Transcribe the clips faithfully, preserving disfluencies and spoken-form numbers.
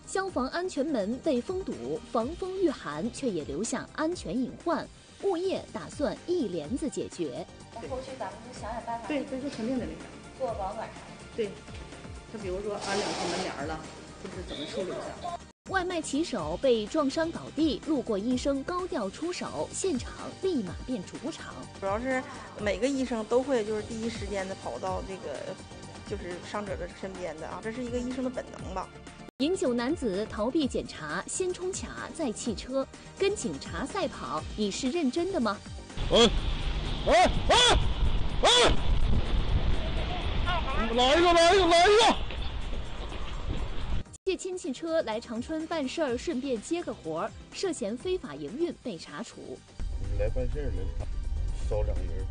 消防安全门被封堵，防风御寒却也留下安全隐患。物业打算一帘子解决。 后续咱们就想想办法。 对，这是肯定的那啥。 做保暖啥的。 对，他比如说安两层门帘了，是不是怎么处理一下？ 外卖骑手被撞伤倒地，路过医生高调出手，现场立马变主场。 主要是每个医生都会就是第一时间的跑到这个就是伤者的身边的啊，这是一个医生的本能吧。 饮酒男子逃避检查，先冲卡再汽车，跟警察赛跑，你是认真的吗？ 哎哎哎哎！来一个，来一个，来一个！ 借亲戚车来长春办事儿，顺便接个活儿，涉嫌非法营运被查处。 你来办事儿来，少两人。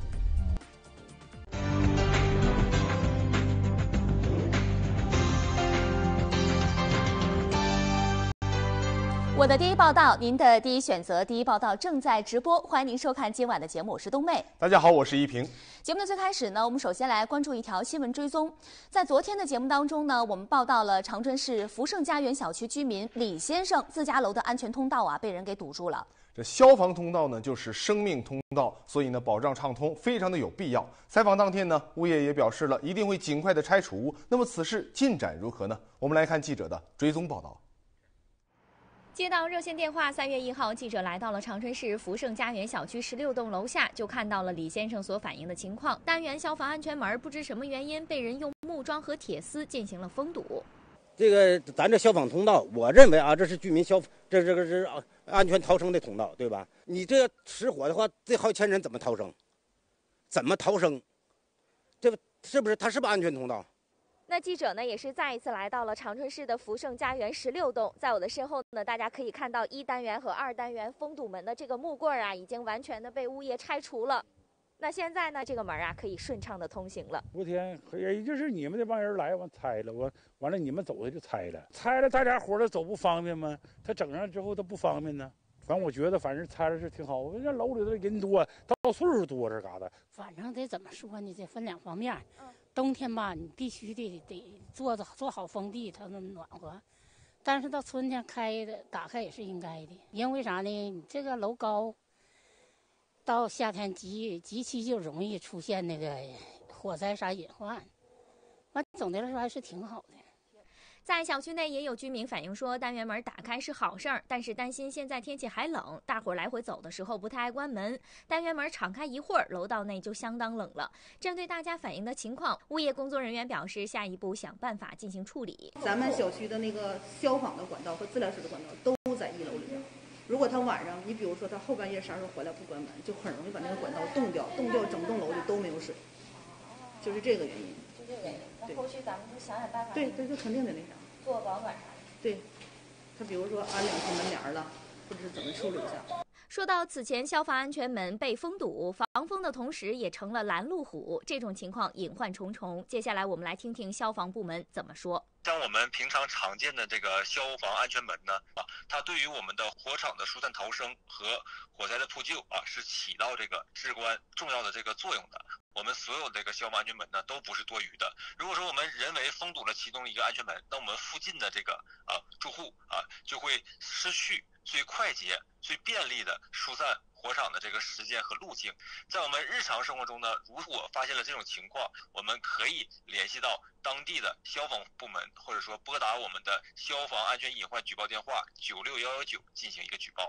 我的第一报道，您的第一选择，第一报道正在直播，欢迎您收看今晚的节目，我是冬妹。 大家好，我是依萍。 节目的最开始呢，我们首先来关注一条新闻追踪。在昨天的节目当中呢，我们报道了长春市福盛家园小区居民李先生自家楼的安全通道啊被人给堵住了。 这消防通道呢，就是生命通道，所以呢，保障畅通非常的有必要。采访当天呢，物业也表示了一定会尽快的拆除。那么此事进展如何呢？我们来看记者的追踪报道。 接到热线电话，三月一号，记者来到了长春市福盛家园小区十六栋楼下，就看到了李先生所反映的情况。单元消防安全门不知什么原因被人用木桩和铁丝进行了封堵。 这个咱这消防通道，我认为啊，这是居民消，这这个是安全逃生的通道，对吧？你这失火的话，这好几千人怎么逃生？怎么逃生？这是不是它是不是安全通道？ 那记者呢也是再一次来到了长春市的福盛家园十六栋，在我的身后呢，大家可以看到一单元和二单元封堵门的这个木棍啊，已经完全的被物业拆除了。那现在呢，这个门啊可以顺畅的通行了。 昨天也就是你们这帮人来完拆了，完完了你们走的就拆了，拆了大家伙的走不方便吗？他整上之后他不方便呢。反正我觉得，反正拆了是挺好。我这楼里头人多，到岁数多这嘎达。 反正得怎么说呢？得分两方面。嗯、冬天吧，你必须得得做做好封闭，它能暖和。但是到春天开的打开也是应该的，因为啥呢？你这个楼高，到夏天极极其就容易出现那个火灾啥隐患。完，总的来说还是挺好的。在小区内也有居民反映说，单元门打开是好事儿，但是担心现在天气还冷，大伙儿来回走的时候不太爱关门。单元门敞开一会儿，楼道内就相当冷了。针对大家反映的情况，物业工作人员表示，下一步想办法进行处理。 咱们小区的那个消防的管道和自来水的管道都在一楼里边。如果他晚上，你比如说他后半夜啥时候回来不关门，就很容易把那个管道冻掉，冻掉整栋楼就都没有水，就是这个原因。 就这个原因。那后续咱们就想想办法。 对，这就肯定的那啥。 做保暖啥的。 对，他比如说安两层门帘了，或者是怎么处理一下。 说到此前消防安全门被封堵，防风的同时也成了拦路虎，这种情况隐患重重。接下来我们来听听消防部门怎么说。 像我们平常常见的这个消防安全门呢，啊，它对于我们的火场的疏散逃生和火灾的扑救啊，是起到这个至关重要的这个作用的。我们所有这个消防安全门呢，都不是多余的。如果说我们人为封堵了其中一个安全门，那我们附近的这个啊住户啊，就会失去最快捷、最便利的疏散火场的这个时间和路径。在我们日常生活中呢，如果发现了这种情况，我们可以联系到当地的消防部门，或者说拨打我们的消防安全隐患举报电话九六幺幺九进行一个举报。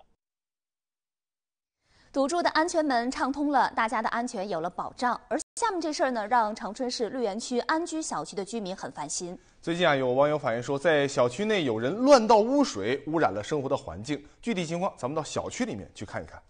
堵住的安全门畅通了，大家的安全有了保障。而下面这事儿呢，让长春市绿园区安居小区的居民很烦心。 最近啊，有网友反映说，在小区内有人乱倒污水，污染了生活的环境。具体情况，咱们到小区里面去看一看。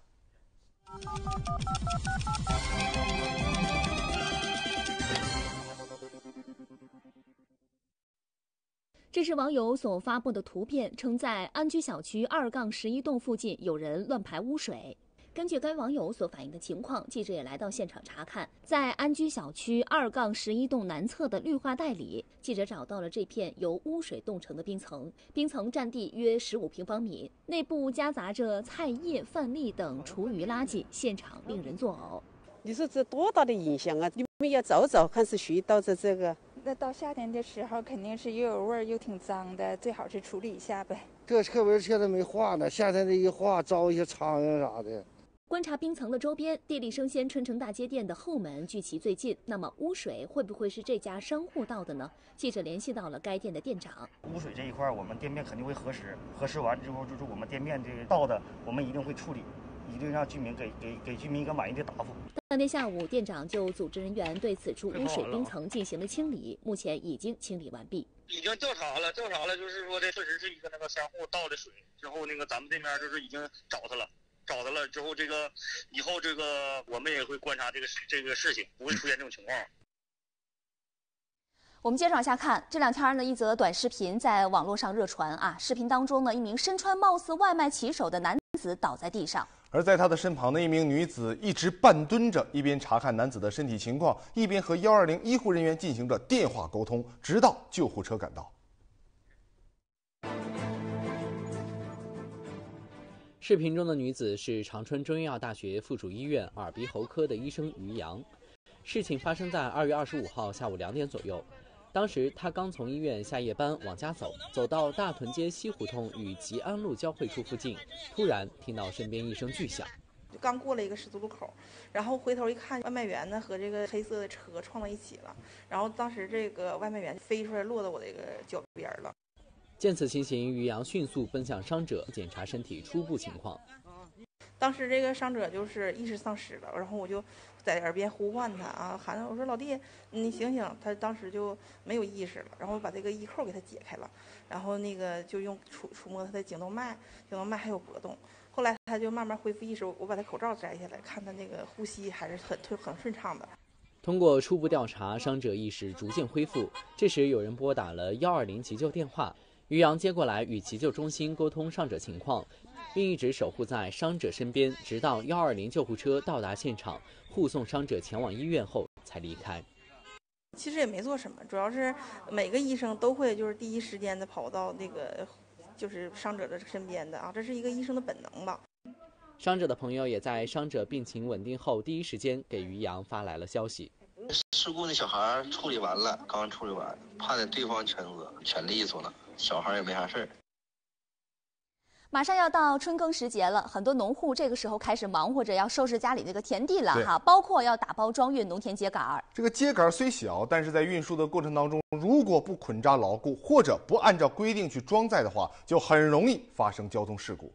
这是网友所发布的图片，称在安居小区二杠十一栋附近有人乱排污水。根据该网友所反映的情况，记者也来到现场查看。在安居小区二杠十一栋南侧的绿化带里，记者找到了这片由污水冻成的冰层，冰层占地约十五平方米，内部夹杂着菜叶、饭粒等厨余垃圾，现场令人作呕。 你说这多大的影响啊！你们要找找看是谁倒在这个那到夏天的时候，肯定是又有味儿又挺脏的，最好是处理一下呗。 这特别现在没化呢，夏天这一化招一些苍蝇啥的。 观察冰层的周边，地利生鲜春城大街店的后门距其最近，那么污水会不会是这家商户倒的呢？记者联系到了该店的店长。 污水这一块，我们店面肯定会核实，核实完之后就是我们店面这个倒的，我们一定会处理，一定让居民给给给居民一个满意的答复。 当天下午，店长就组织人员对此处污水冰层进行了清理，目前已经清理完毕。 已经调查了，调查了，就是说这确实是一个那个商户倒的水，之后那个咱们这边就是已经找他了。找到了之后，这个以后这个我们也会观察这个这个事情，不会出现这种情况。 我们接着往下看，这两天呢，一则短视频在网络上热传啊。视频当中呢，一名身穿貌似外卖骑手的男子倒在地上， 而在他的身旁的一名女子一直半蹲着，一边查看男子的身体情况，一边和一二零医护人员进行着电话沟通，直到救护车赶到。 视频中的女子是长春中医药大学附属医院耳鼻喉科的医生于洋。事情发生在二月二十五号下午两点左右，当时她刚从医院下夜班往家走，走到大屯街西胡同与吉安路交汇处附近，突然听到身边一声巨响。 就刚过了一个十字路口，然后回头一看，外卖员呢和这个黑色的车撞到一起了，然后当时这个外卖员飞出来落到我这个脚边了。 见此情形，于洋迅速奔向伤者检查身体初步情况。 当时这个伤者就是意识丧失了，然后我就在耳边呼唤他啊，喊他，我说老弟，你醒醒！他当时就没有意识了，然后把这个衣扣给他解开了，然后那个就用触触摸他的颈动脉，颈动脉还有搏动。后来他就慢慢恢复意识，我把他口罩摘下来，看他那个呼吸还是很很顺畅的。 通过初步调查，伤者意识逐渐恢复。这时有人拨打了一二零急救电话。于洋接过来与急救中心沟通伤者情况，并一直守护在伤者身边，直到一二零救护车到达现场，护送伤者前往医院后才离开。 其实也没做什么，主要是每个医生都会就是第一时间的跑到那个就是伤者的身边的啊，这是一个医生的本能吧。 伤者的朋友也在伤者病情稳定后第一时间给于洋发来了消息。 事故那小孩处理完了，刚处理完，判的对方全责，全利索了，小孩也没啥事儿。 马上要到春耕时节了，很多农户这个时候开始忙活着要收拾家里那个田地了哈，包括要打包装运农田秸秆。这个秸秆虽小，但是在运输的过程当中，如果不捆扎牢固，或者不按照规定去装载的话，就很容易发生交通事故。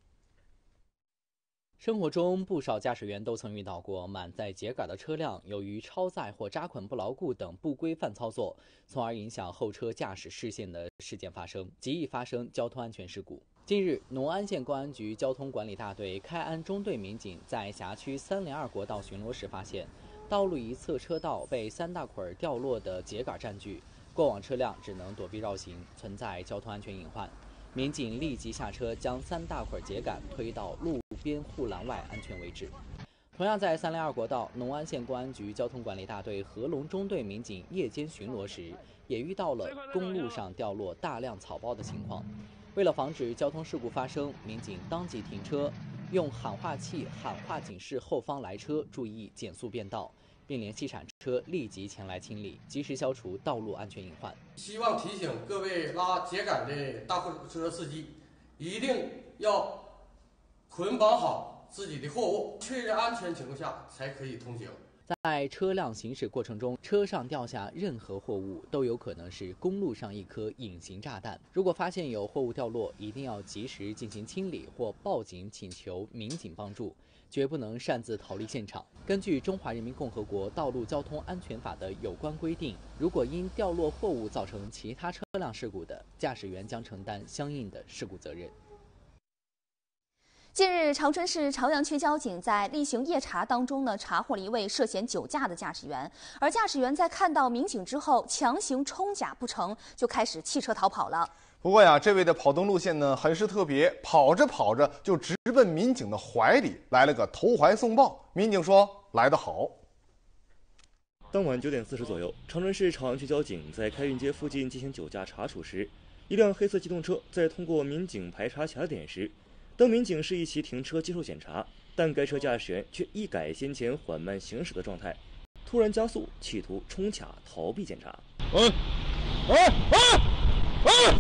生活中，不少驾驶员都曾遇到过满载秸秆的车辆由于超载或扎捆不牢固等不规范操作，从而影响后车驾驶视线的事件发生，极易发生交通安全事故。近日，农安县公安局交通管理大队开安中队民警在辖区三零二国道巡逻时发现，道路一侧车道被三大捆掉落的秸秆占据，过往车辆只能躲避绕行，存在交通安全隐患。民警立即下车，将三大捆秸秆推到路边护栏外安全位置。同样在三零二国道，农安县公安局交通管理大队合龙中队民警夜间巡逻时，也遇到了公路上掉落大量草包的情况。为了防止交通事故发生，民警当即停车，用喊话器喊话警示后方来车注意减速变道，并联系铲车立即前来清理，及时消除道路安全隐患。 希望提醒各位拉秸秆的大货车司机，一定要捆绑好自己的货物，确认安全情况下才可以通行。 在车辆行驶过程中，车上掉下任何货物都有可能是公路上一颗隐形炸弹。如果发现有货物掉落，一定要及时进行清理或报警请求民警帮助，绝不能擅自逃离现场。根据《中华人民共和国道路交通安全法》的有关规定，如果因掉落货物造成其他车辆事故的，驾驶员将承担相应的事故责任。 近日，长春市朝阳区交警在例行夜查当中呢，查获了一位涉嫌酒驾的驾驶员。而驾驶员在看到民警之后，强行冲甲不成，就开始弃车逃跑了。 不过呀，这位的跑动路线呢很是特别，跑着跑着就直奔民警的怀里，来了个投怀送抱。民警说：“来得好。” 当晚九点四十左右，长春市朝阳区交警在开运街附近进行酒驾查处时，一辆黑色机动车在通过民警排查卡点时，当民警示意其停车接受检查，但该车驾驶员却一改先前缓慢行驶的状态，突然加速，企图冲卡逃避检查。 哎哎哎哎！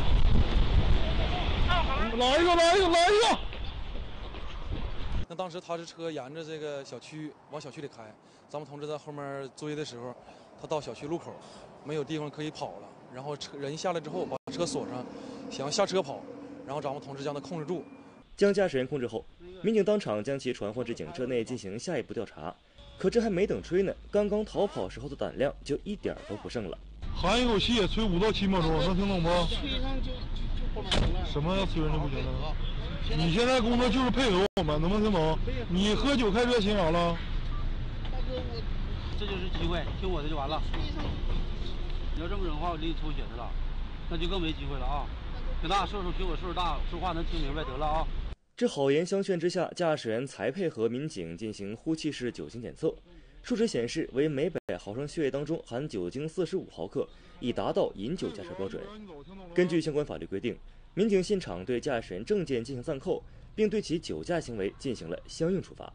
来一个，来一个，来一个！ 那当时他是车沿着这个小区往小区里开，咱们同志在后面追的时候，他到小区路口没有地方可以跑了，然后车人下来之后把车锁上，想要下车跑，然后咱们同志将他控制住。 将驾驶员控制后，民警当场将其传唤至警车内进行下一步调查。可这还没等吹呢，刚刚逃跑时候的胆量就一点都不剩了。 含一口气也吹五到七秒钟，能听懂不？ 吹上就就不能了。 什么要吹上就不行了？你现在工作就是配合我们，能不能听懂？你喝酒开车行啥了？ 大哥，我这就是机会，听我的就完了。你要这么整的话，我给你抽血去了，那就更没机会了啊！挺大岁数，比我岁数大，说话能听明白得了啊！ 这好言相劝之下，驾驶员才配合民警进行呼气式酒精检测，数值显示为每百毫升血液当中含酒精四十五毫克，已达到饮酒驾驶标准。根据相关法律规定，民警现场对驾驶员证件进行暂扣，并对其酒驾行为进行了相应处罚。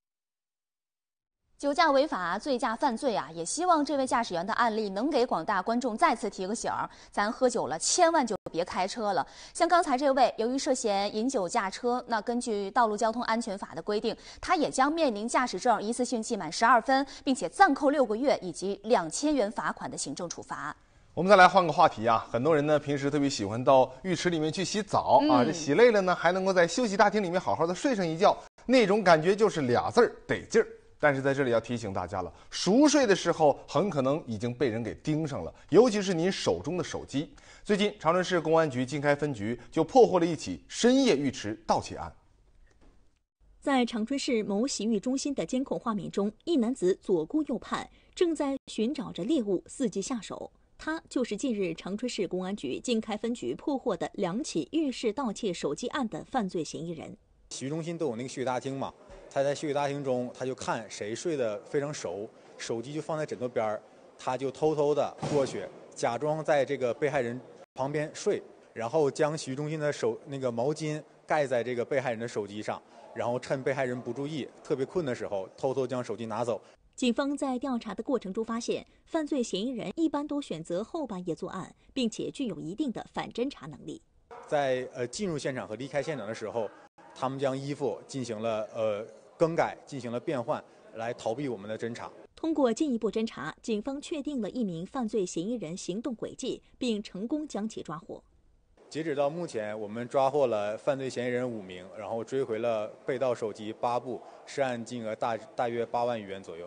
酒驾违法、醉驾犯罪啊，也希望这位驾驶员的案例能给广大观众再次提个醒儿：咱喝酒了，千万就别开车了。像刚才这位，由于涉嫌饮酒驾车，那根据《道路交通安全法》的规定，他也将面临驾驶证一次性记满十二分，并且暂扣六个月以及两千元罚款的行政处罚。 我们再来换个话题啊，很多人呢平时特别喜欢到浴池里面去洗澡、嗯、啊，这洗累了呢，还能够在休息大厅里面好好的睡上一觉，那种感觉就是俩字儿得劲儿。但是在这里要提醒大家了，熟睡的时候很可能已经被人给盯上了，尤其是您手中的手机。最近长春市公安局经开分局就破获了一起深夜浴池盗窃案。 在长春市某洗浴中心的监控画面中，一男子左顾右盼，正在寻找着猎物，伺机下手。他就是近日长春市公安局经开分局破获的两起浴室盗窃手机案的犯罪嫌疑人。 洗浴中心都有那个休息大厅嘛，他在休息大厅中，他就看谁睡得非常熟，手机就放在枕头边儿，他就偷偷的过去，假装在这个被害人旁边睡，然后将洗浴中心的手那个毛巾盖在这个被害人的手机上，然后趁被害人不注意、特别困的时候，偷偷将手机拿走。 警方在调查的过程中发现，犯罪嫌疑人一般都选择后半夜作案，并且具有一定的反侦查能力。 在呃进入现场和离开现场的时候，他们将衣服进行了呃更改，进行了变换，来逃避我们的侦查。 通过进一步侦查，警方确定了一名犯罪嫌疑人行动轨迹，并成功将其抓获。 截止到目前，我们抓获了犯罪嫌疑人五名，然后追回了被盗手机八部，涉案金额大大约八万余元左右。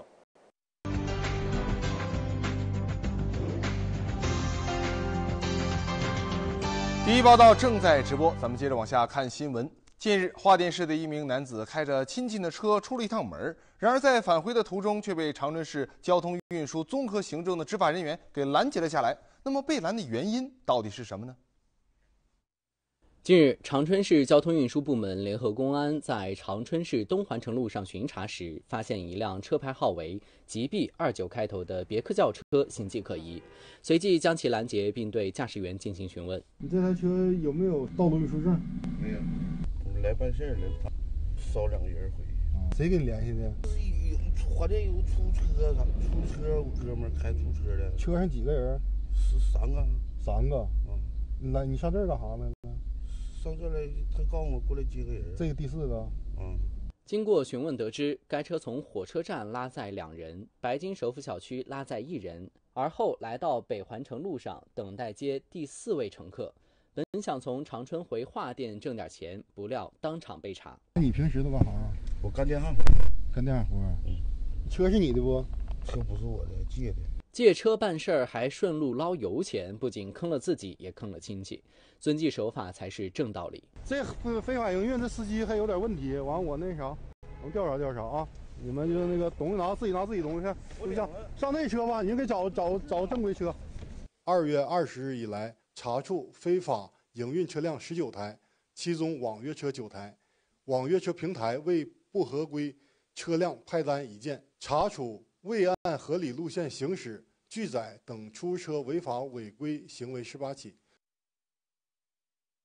第一报道正在直播，咱们接着往下看新闻。近日，华电市的一名男子开着亲戚的车出了一趟门，然而在返回的途中却被长春市交通运输综合行政的执法人员给拦截了下来。那么被拦的原因到底是什么呢？ 近日，长春市交通运输部门联合公安在长春市东环城路上巡查时，发现一辆车牌号为 G B 二九 开头的别克轿车形迹可疑，随即将其拦截，并对驾驶员进行询问。 你这台车有没有道路运输证？ 没有，我们来办事了，捎两个人回去。 谁给你联系的？ 华电有出车，出车哥们开出车的。 车上几个人？ 是三个。 三个。嗯。你来，你上这儿干啥呢？ 上这来，他告诉我过来接个人。 这个第四个。 嗯。 经过询问得知，该车从火车站拉载两人，白金首府小区拉载一人，而后来到北环城路上等待接第四位乘客。本想从长春回华电挣点钱，不料当场被查。 你平时都干啥？ 我干电焊活。 干电焊活。嗯。车是你的不？ 车不是我的，借的。 借车办事儿还顺路捞油钱，不仅坑了自己，也坑了亲戚。遵纪守法才是正道理。 这非法营运，这司机还有点问题。完，我那啥，我们调查调查啊！你们就那个懂得拿自己拿自己东西，就像上那车吧，你就给找找找正规车。 二月二十日以来，查处非法营运车辆十九台，其中网约车九台，网约车平台为不合规车辆派单一件，查处未按合理路线行驶、拒载等出租车违法违规行为十八起。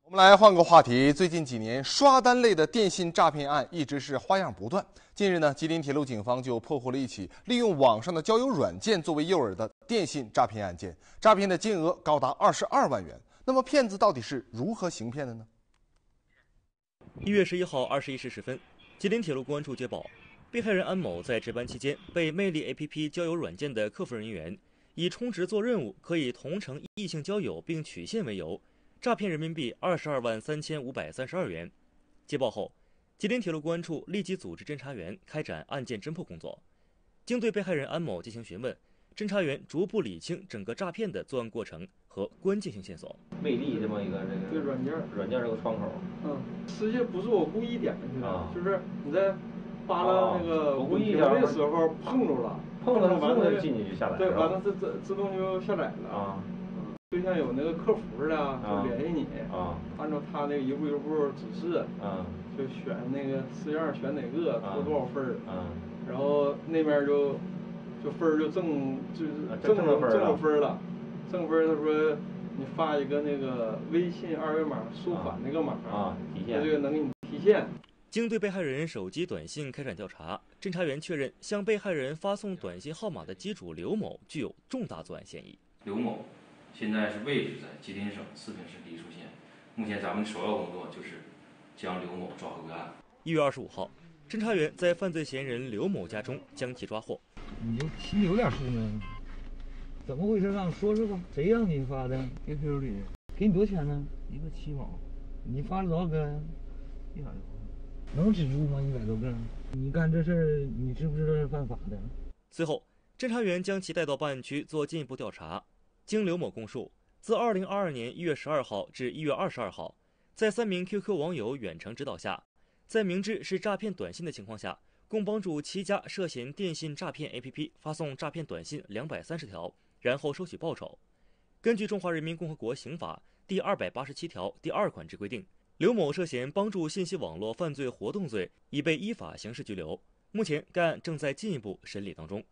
我们来换个话题，最近几年刷单类的电信诈骗案一直是花样不断。近日呢，吉林铁路警方就破获了一起利用网上的交友软件作为诱饵的电信诈骗案件，诈骗的金额高达二十二万元。那么骗子到底是如何行骗的呢？ 一月十一号二十一时十分，吉林铁路公安处接报，被害人安某在值班期间被魅力 A P P 交友软件的客服人员以充值做任务可以同城异性交友并取现为由，诈骗人民币二十二万三千五百三十二元。接报后，吉林铁路公安处立即组织侦查员开展案件侦破工作。经对被害人安某进行询问，侦查员逐步理清整个诈骗的作案过程和关键性线索。 魅力这么一个这个这个软件， 软件这个窗口， 嗯，实际不是我故意点进去的， 啊、 就是你在扒拉那个我故意的时候碰着了， 碰着完了就进去就下载了， 对，完了自自自动就下载了啊。 就像有那个客服似的，就联系你啊， 按照他那个一步一步指示， 啊， 就选那个四样选哪个，投多少分儿， 啊， 然后那边就就分儿就正就是正正分正分了，正分他说你发一个那个微信二维码输返那个码啊，提现， 他就能给你提现。 经对被害人手机短信开展调查，侦查员确认向被害人发送短信号码的机主刘某具有重大作案嫌疑。 刘某现在是位置在吉林省四平市梨树县，目前咱们首要工作就是将刘某抓获归案。 一月二十五号，侦查员在犯罪嫌疑人刘某家中将其抓获。 你就心里有点数呢？怎么回事啊？说说吧，谁让你发的 ？Q Q 里给你多少钱呢？一个七毛。你发了多少个？一百多。能止住吗？一百多个？你干这事儿，你知不知道是犯法的？ 随后，侦查员将其带到办案区做进一步调查。经刘某供述，自二零二二年一月十二号至一月二十二号，在三名 Q Q 网友远程指导下，在明知是诈骗短信的情况下，共帮助七家涉嫌电信诈骗 A P P 发送诈骗短信两百三十条，然后收取报酬。根据《中华人民共和国刑法》第二百八十七条第二款之规定，刘某涉嫌帮助信息网络犯罪活动罪，已被依法刑事拘留。目前该案正在进一步审理当中。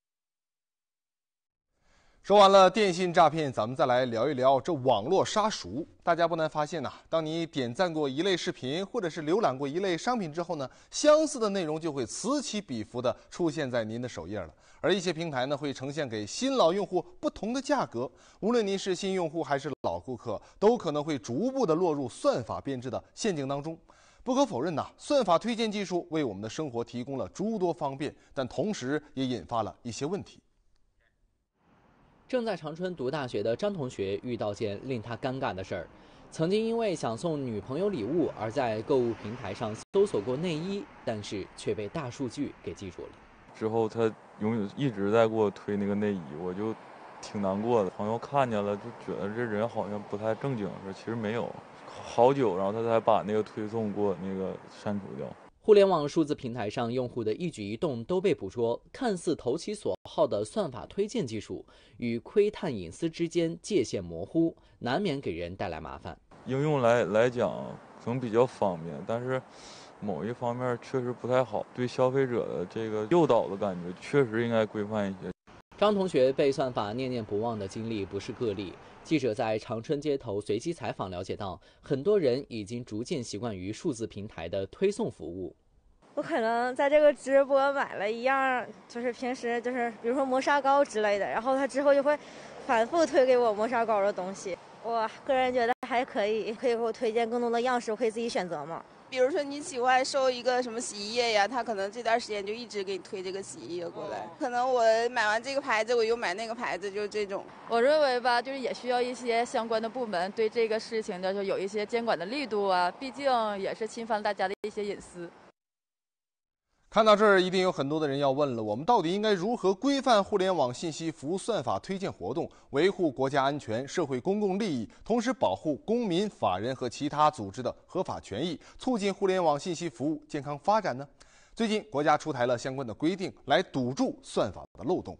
说完了电信诈骗，咱们再来聊一聊这网络杀熟。大家不难发现呐、啊，当你点赞过一类视频，或者是浏览过一类商品之后呢，相似的内容就会此起彼伏地出现在您的首页了。而一些平台呢，会呈现给新老用户不同的价格。无论您是新用户还是老顾客，都可能会逐步地落入算法编织的陷阱当中。不可否认呐、啊，算法推荐技术为我们的生活提供了诸多方便，但同时也引发了一些问题。 正在长春读大学的张同学遇到件令他尴尬的事儿，曾经因为想送女朋友礼物而在购物平台上搜索过内衣，但是却被大数据给记住了。 之后他永远一直在给我推那个内衣，我就挺难过的。朋友看见了就觉得这人好像不太正经，其实没有。好久，然后他才把那个推送给我那个删除掉。 互联网数字平台上用户的一举一动都被捕捉，看似投其所好的算法推荐技术与窥探隐私之间界限模糊，难免给人带来麻烦。 应用来来讲可能比较方便，但是某一方面确实不太好，对消费者的这个诱导的感觉确实应该规范一些。 张同学被算法念念不忘的经历不是个例。记者在长春街头随机采访了解到，很多人已经逐渐习惯于数字平台的推送服务。 我可能在这个直播买了一样，就是平时就是比如说磨砂膏之类的，然后他之后就会反复推给我磨砂膏的东西。我个人觉得还可以，可以给我推荐更多的样式，我可以自己选择嘛。 比如说你喜欢收一个什么洗衣液呀，他可能这段时间就一直给你推这个洗衣液过来。可能我买完这个牌子，我又买那个牌子，就这种。 我认为吧，就是也需要一些相关的部门对这个事情的就有一些监管的力度啊，毕竟也是侵犯大家的一些隐私。 看到这儿，一定有很多的人要问了：我们到底应该如何规范互联网信息服务算法推荐活动，维护国家安全、社会公共利益，同时保护公民、法人和其他组织的合法权益，促进互联网信息服务健康发展呢？最近，国家出台了相关的规定，来堵住算法的漏洞。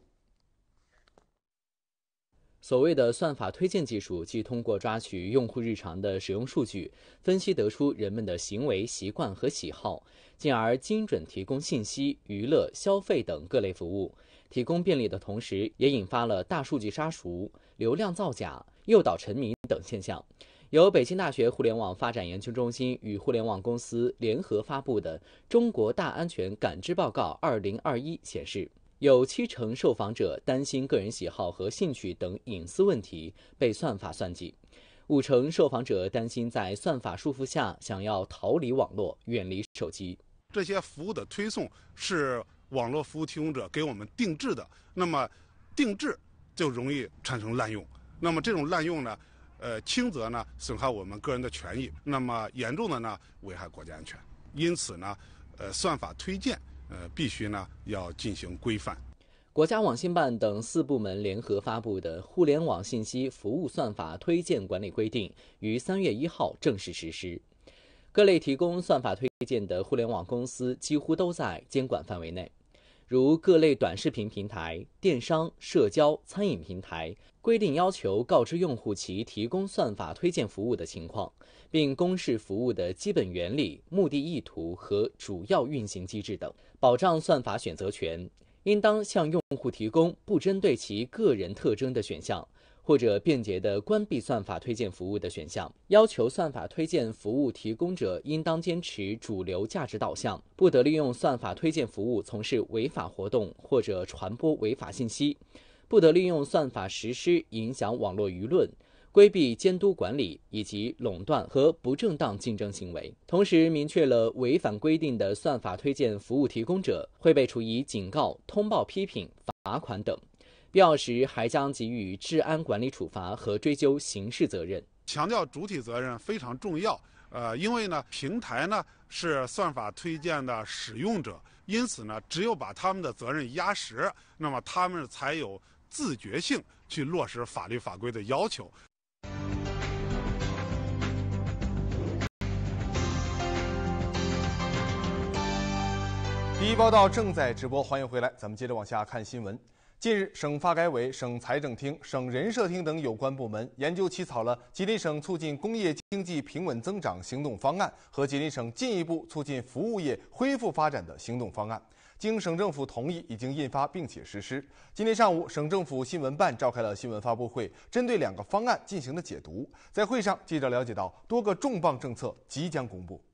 所谓的算法推荐技术，即通过抓取用户日常的使用数据，分析得出人们的行为习惯和喜好，进而精准提供信息、娱乐、消费等各类服务。提供便利的同时，也引发了大数据杀熟、流量造假、诱导沉迷等现象。 由北京大学互联网发展研究中心与互联网公司联合发布的《中国大安全感知报告二零二一》显示，有七成受访者担心个人喜好和兴趣等隐私问题被算法算计，五成受访者担心在算法束缚下想要逃离网络、远离手机。 这些服务的推送是网络服务提供者给我们定制的，那么定制就容易产生滥用。那么这种滥用呢，呃，轻则呢损害我们个人的权益，那么严重的呢危害国家安全。因此呢，呃，算法推荐呃必须呢要进行规范。 国家网信办等四部门联合发布的《互联网信息服务算法推荐管理规定》于三月一号正式实施。各类提供算法推荐的互联网公司几乎都在监管范围内，如各类短视频平台、电商、社交、餐饮平台，规定要求告知用户其提供算法推荐服务的情况，并公示服务的基本原理、目的意图和主要运行机制等，保障算法选择权。应当向用户提供不针对其个人特征的选项，或者便捷的关闭算法推荐服务的选项。要求算法推荐服务提供者应当坚持主流价值导向，不得利用算法推荐服务从事违法活动或者传播违法信息，不得利用算法实施影响网络舆论，规避监督管理以及垄断和不正当竞争行为。同时明确了违反规定的算法推荐服务提供者会被处以警告、通报批评、罚款等，必要时还将给予治安管理处罚和追究刑事责任。 强调主体责任非常重要，呃，因为呢，平台呢是算法推荐的使用者，因此呢，只有把他们的责任压实，那么他们才有自觉性去落实法律法规的要求。 第一报道正在直播，欢迎回来。咱们接着往下看新闻。近日，省发改委、省财政厅、省人社厅等有关部门研究起草了吉林省促进工业经济平稳增长行动方案和吉林省进一步促进服务业恢复发展的行动方案。经省政府同意，已经印发并且实施。今天上午，省政府新闻办召开了新闻发布会，针对两个方案进行了解读。在会上，记者了解到，多个重磅政策即将公布。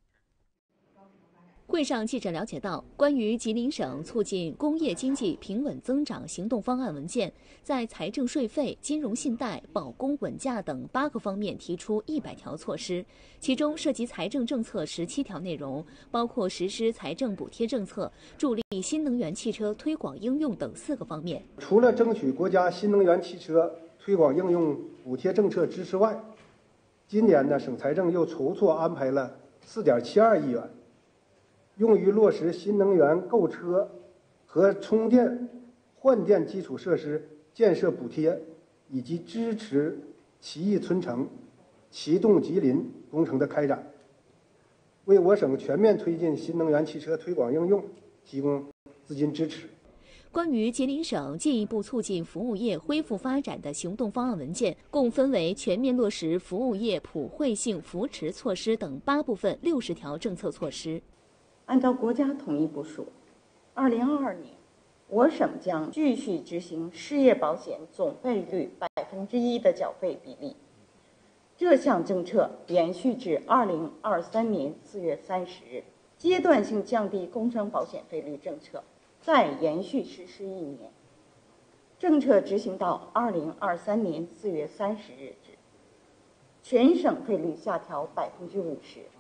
会上，记者了解到，关于吉林省促进工业经济平稳增长行动方案文件，在财政税费、金融信贷、保供稳价等八个方面提出一百条措施，其中涉及财政政策十七条内容，包括实施财政补贴政策、助力新能源汽车推广应用等四个方面。 除了争取国家新能源汽车推广应用补贴政策支持外，今年呢，省财政又筹措安排了四点七二亿元。用于落实新能源购车和充电、换电基础设施建设补贴，以及支持奇艺存城、启动吉林工程的开展，为我省全面推进新能源汽车推广应用提供资金支持。 关于吉林省进一步促进服务业恢复发展的行动方案文件，共分为全面落实服务业普惠性扶持措施等八部分六十条政策措施。 按照国家统一部署，二零二二年，我省将继续执行失业保险总费率百分之一的缴费比例。这项政策延续至二零二三年四月三十日，阶段性降低工伤保险费率政策再延续实施一年，政策执行到二零二三年四月三十日止，全省费率下调百分之五十。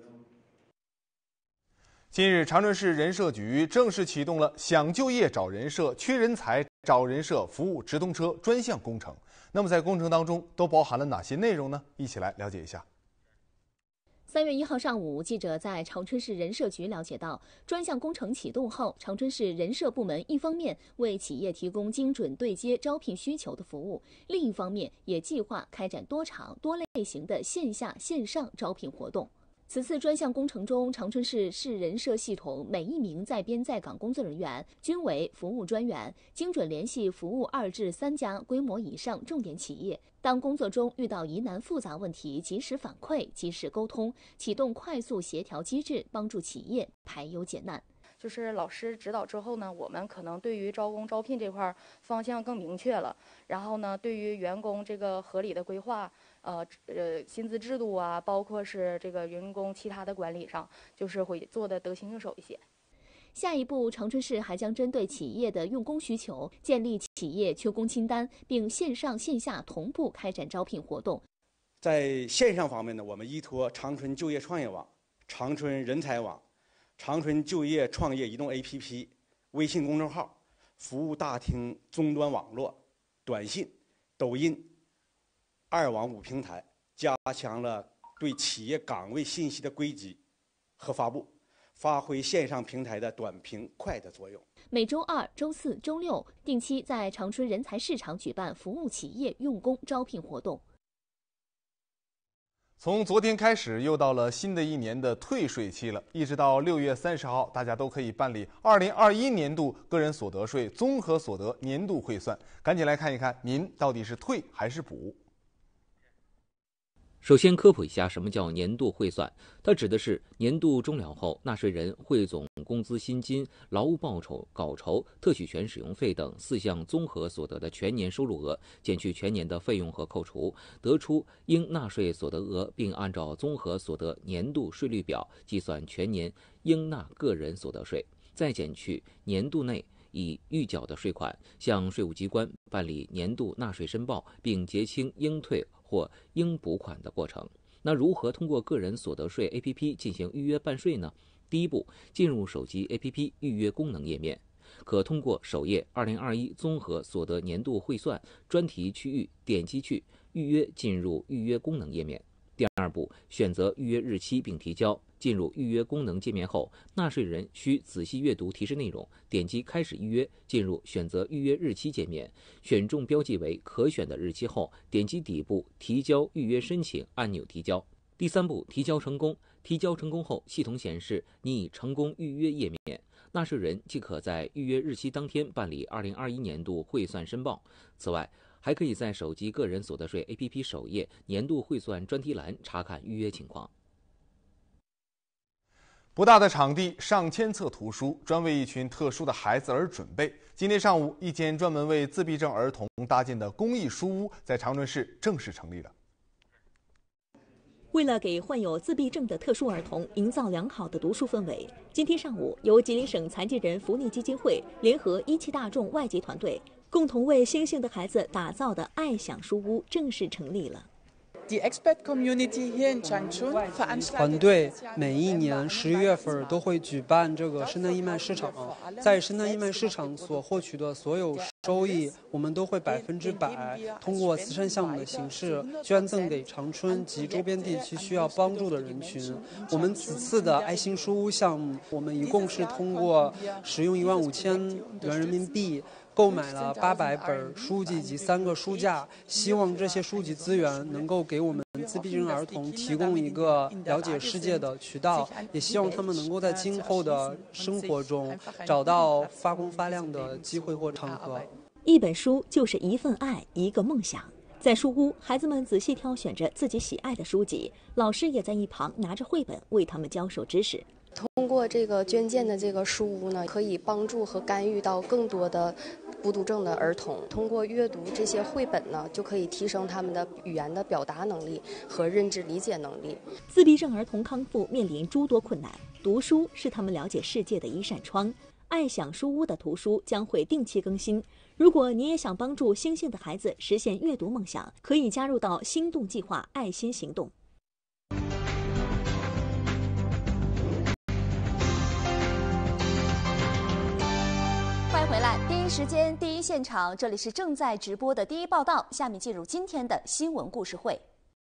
近日，长春市人社局正式启动了想就业找人社、缺人才找人社服务直通车专项工程。那么在工程当中都包含了哪些内容呢？一起来了解一下。 三月一号上午，记者在长春市人社局了解到，专项工程启动后，长春市人社部门一方面为企业提供精准对接招聘需求的服务，另一方面也计划开展多场多类型的线下线上招聘活动。此次专项工程中，长春市市人社系统每一名在编在岗工作人员均为服务专员，精准联系服务二至三家规模以上重点企业。当工作中遇到疑难复杂问题，及时反馈，及时沟通，启动快速协调机制，帮助企业排忧解难。 就是老师指导之后呢，我们可能对于招工招聘这块方向更明确了。然后呢，对于员工这个合理的规划， 呃呃薪资制度啊，包括是这个员工其他的管理上，就是会做的得心应手一些。 下一步，长春市还将针对企业的用工需求，建立企业缺工清单，并线上线下同步开展招聘活动。 在线上方面呢，我们依托长春就业创业网、长春人才网、长春就业创业移动 A P P、微信公众号、服务大厅终端网络、短信、抖音、二网五平台，加强了对企业岗位信息的归集和发布，发挥线上平台的短平快的作用。 每周二、周四周六定期在长春人才市场举办服务企业用工招聘活动。 从昨天开始，又到了新的一年的退税期了，一直到六月三十号，大家都可以办理二零二一年度个人所得税综合所得年度汇算。赶紧来看一看，您到底是退还是补？ 首先科普一下什么叫年度汇算，它指的是年度终了后，纳税人汇总工资薪金、劳务报酬、稿酬、特许权使用费等四项综合所得的全年收入额，减去全年的费用和扣除，得出应纳税所得额，并按照综合所得年度税率表计算全年应纳个人所得税，再减去年度内已预缴的税款，向税务机关办理年度纳税申报，并结清应退或应补款的过程。那如何通过个人所得税 A P P 进行预约办税呢？第一步，进入手机 A P P 预约功能页面，可通过首页二零二一综合所得年度汇算专题区域点击去预约，进入预约功能页面。第二步，选择预约日期并提交。进入预约功能界面后，纳税人需仔细阅读提示内容，点击开始预约，进入选择预约日期界面，选中标记为可选的日期后，点击底部提交预约申请按钮提交。第三步，提交成功。提交成功后，系统显示你已成功预约页面，纳税人即可在预约日期当天办理二零二一年度汇算申报。此外，还可以在手机个人所得税 A P P 首页年度汇算专题栏查看预约情况。 不大的场地，上千册图书，专为一群特殊的孩子而准备。今天上午，一间专门为自闭症儿童搭建的公益书屋在长春市正式成立了。 为了给患有自闭症的特殊儿童营造良好的读书氛围，今天上午，由吉林省残疾人福利基金会联合一汽大众外籍团队，共同为星星的孩子打造的爱享书屋正式成立了。 团队每一年十月份都会举办这个圣诞义卖市场，在圣诞义卖市场所获取的所有收益，我们都会百分之百通过慈善项目的形式捐赠给长春及周边地区需要帮助的人群。我们此次的爱心书屋项目，我们一共是通过使用一万五千元人民币购买了八百本书籍及三个书架，希望这些书籍资源能够给我们自闭症儿童提供一个了解世界的渠道，也希望他们能够在今后的生活中找到发光发亮的机会或场合。 一本书就是一份爱，一个梦想。在书屋，孩子们仔细挑选着自己喜爱的书籍，老师也在一旁拿着绘本为他们教授知识。 通过这个捐建的这个书屋呢，可以帮助和干预到更多的不读症的儿童。通过阅读这些绘本呢，就可以提升他们的语言的表达能力和认知理解能力。 自闭症儿童康复面临诸多困难，读书是他们了解世界的一扇窗。爱享书屋的图书将会定期更新。如果你也想帮助星星的孩子实现阅读梦想，可以加入到心动计划爱心行动。 欢迎回来，第一时间第一现场，这里是正在直播的第一报道。下面进入今天的新闻故事会。